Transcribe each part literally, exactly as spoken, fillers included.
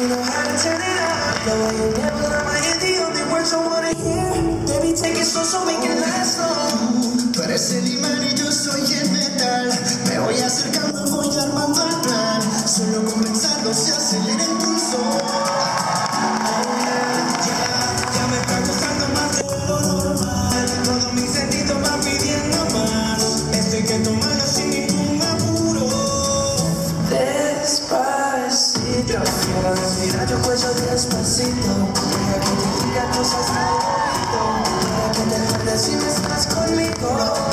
you know how to turn it up. The way you never let my hear the only words I wanna hear. Baby, take it slow so we can last long. Tú eres el imán y yo soy el metal. Me voy acercando, voy armando el plan. Solo con pensarlo se acelera el pulso. Ya me está gustando más de lo normal. Todos mis sentidos van pidiendo más. Esto hay que tomarlo sin ningún apuro. Despacito, quiero respirar tu cuello despacito. Deja que te diga cosas al oído. Deja que te acuerdes si no estás conmigo.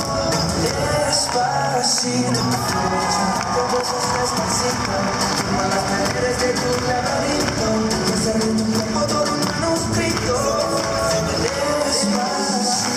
Despacito, quiero escuchar tus besos despacito. Toma las paredes de tu laberinto. Y hacer de tu cuerpo todo un manuscrito. Despacito.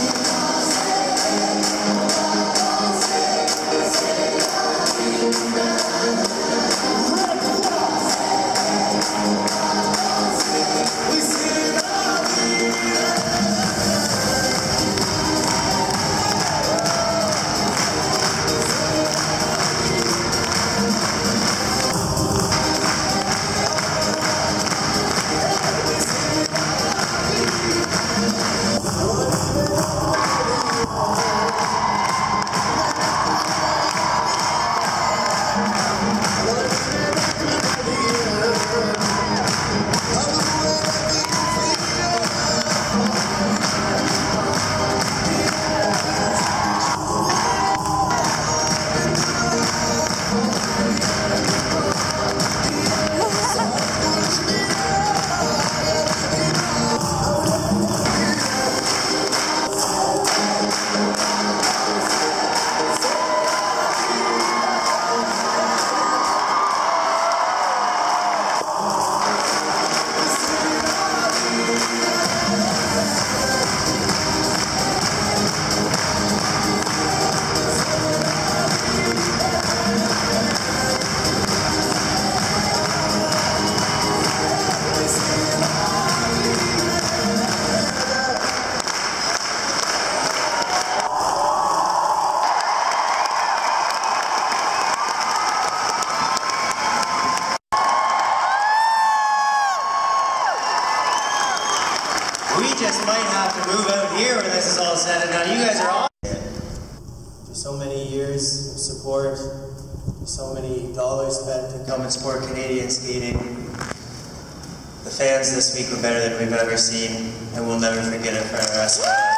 We just might have to move out here when this is all said and done. You guys are on. For so many years of support, so many dollars spent to come and support Canadian skating. The fans this week were better than we've ever seen, and we'll never forget it for the rest of our lives.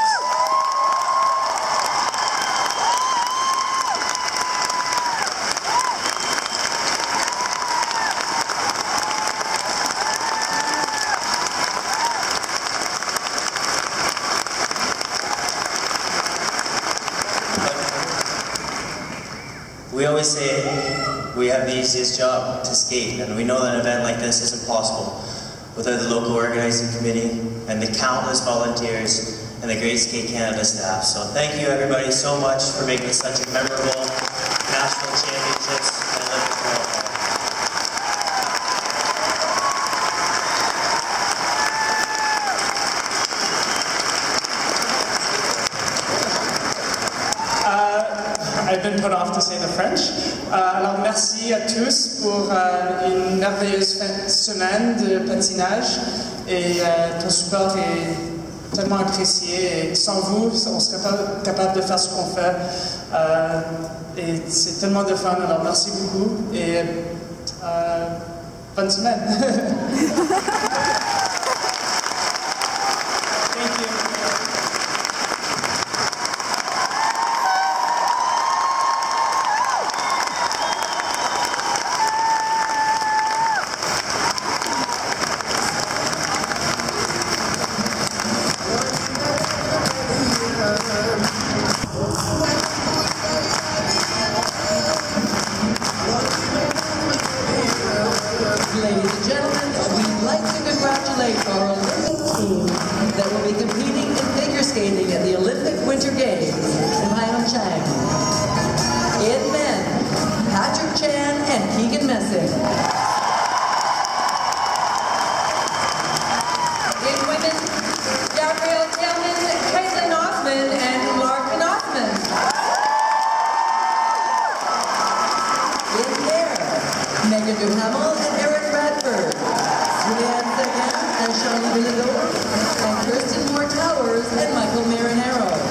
We always say we have the easiest job to skate, and we know that an event like this isn't possible without the local organizing committee and the countless volunteers and the great Skate Canada staff. So thank you everybody so much for making such a memorable national championships and Olympic qualifier. I've been put off to say the French. Euh, alors merci à tous pour euh, une merveilleuse semaine de patinage et euh, ton support est tellement apprécié et sans vous, on serait pas capable de faire ce qu'on fait euh, et c'est tellement de fun, alors merci beaucoup et euh, bonne semaine. Thank you. Ladies and gentlemen, we'd like to congratulate our Olympic team that will be competing in figure skating at the Olympic Winter Games in Pyeongchang. In men, Patrick Chan and Keegan Messick. In women, Gabrielle Tillman, Caitlin Hoffman, and Larkin Hoffman. In air, Megan Duhamel and Eric Bradford. Julianne Seguin and Charlie Villador, and Kirsten Moore Towers and Michael Marinero.